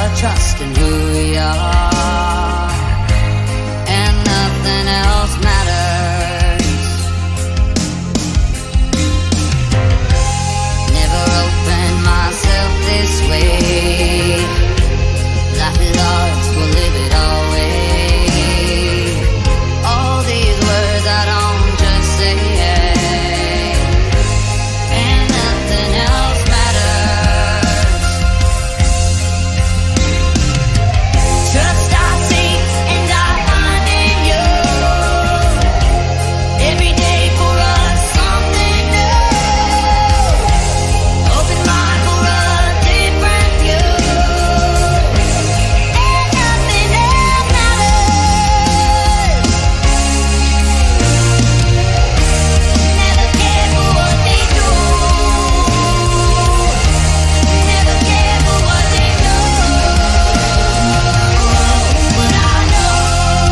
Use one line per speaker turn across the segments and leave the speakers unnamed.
trust in who we are, and nothing else matters. Never opened myself this way. Life is ours, we'll live it our way. All these words I don't just say, and nothing else matters. Trust I seek and I find in you. Every day for us something new. Open mind for a different view. And nothing else matters. Never care for what they do. Never care for what they do. But I know.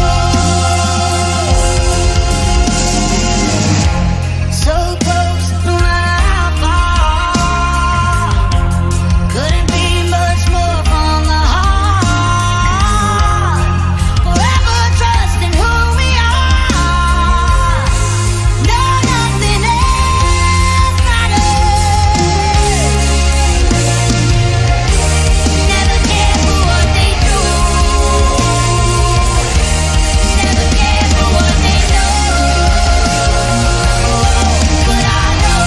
So close, no matter how far. Couldn't be much more from the heart. Forever trusting who we are. No, nothing else matters. Never care for what they do. Never care for what they do. But I know.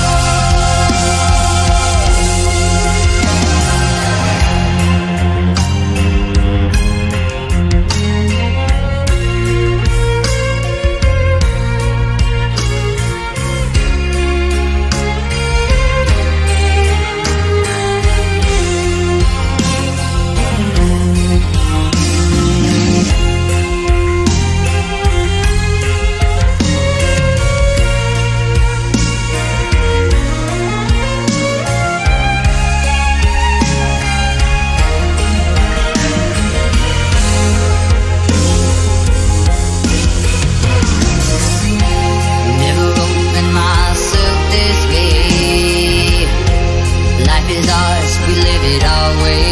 Never opened myself this way. Life is ours, we live it our way.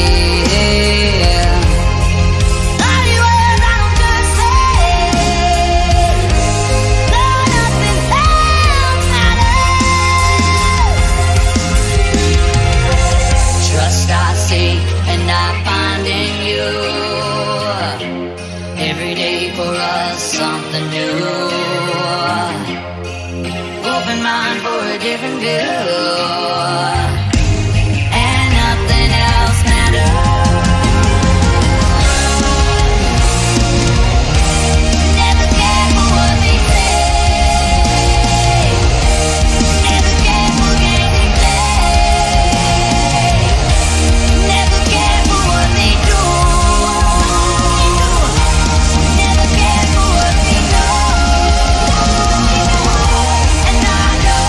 All the words I don't just say. No, nothing else matters. Trust I seek and I find in you. Every day for us something new. Open mind for a different view. And nothing else matters. Never care for what they say. Never care for games they play. Never care for what they do. Never care for what they know. And I know.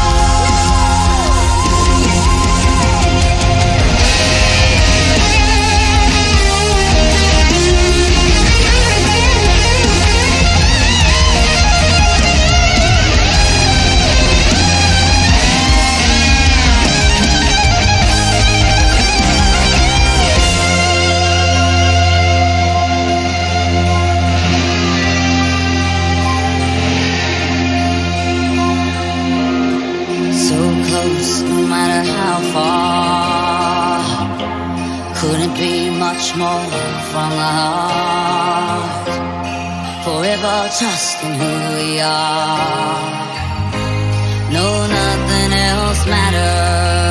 So close, no matter how far. Couldn't be much more from the heart. Forever trusting who we are. No, nothing else matters.